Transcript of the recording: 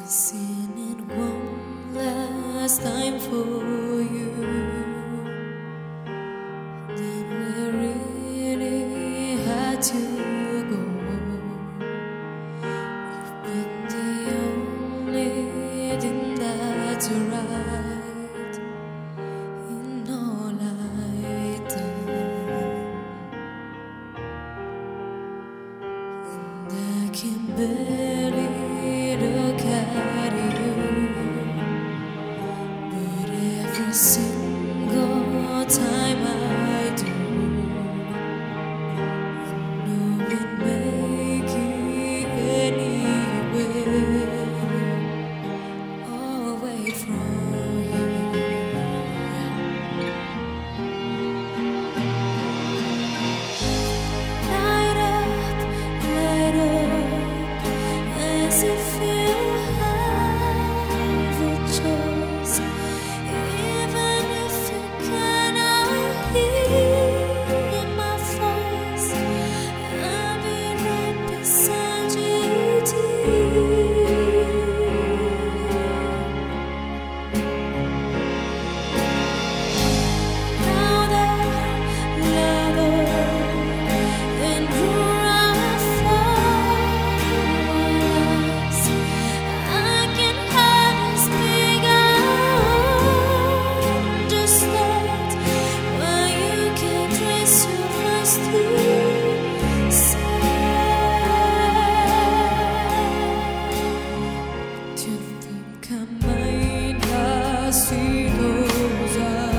Seen it one last time for you. Then we really had to go. You've been the only thing that's right in all I've done, and I can barely look at you, but every single time I do, I know it make it anyway, away from you. Light up, as if you have a choice, even if you cannot hear my voice. I'll be right beside you, dear. Now that love and I can hardly speak. I understand why you can't trace your voice to say. To think I might not see those eyes.